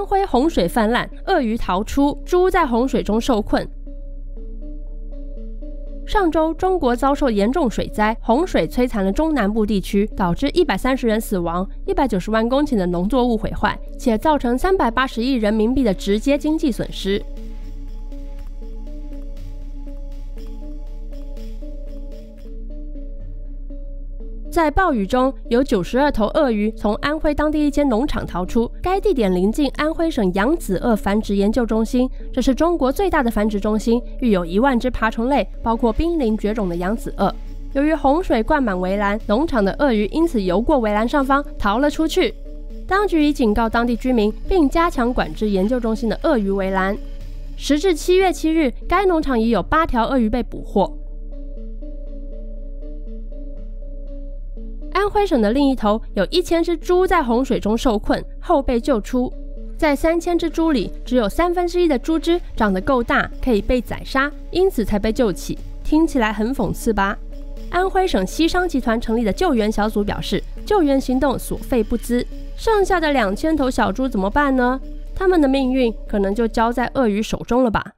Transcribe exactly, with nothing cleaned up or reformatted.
徽洪水泛滥，鳄鱼逃出，猪在洪水中受困。上周，中国遭受严重水灾，洪水摧残了中南部地区，导致一百三十人死亡，一百九十万公顷的农作物毁坏，且造成三百八十亿人民币的直接经济损失。在暴雨中，有九十二头鳄鱼从安徽当地一间农场逃出。该地点临近安徽省扬子鳄繁殖研究中心，这是中国最大的繁殖中心，育有一万只爬虫类，包括濒临绝种的扬子鳄。由于洪水灌满围栏，农场的鳄鱼因此游过围栏上方逃了出去。当局已警告当地居民，并加强管制研究中心的鳄鱼围栏。时至七月七日，该农场已有八条鳄鱼被捕获。安徽省的另一头，有一千只猪在洪水中受困，后被救出。在三千只猪里，只有三分之一的猪只长得够大，可以被宰杀，因此才被救起。听起来很讽刺吧？安徽省西商集团成立的救援小组表示，救援行动所费不赀。剩下的两千头小猪怎么办呢？他们的命运可能就交在鳄鱼手中了吧？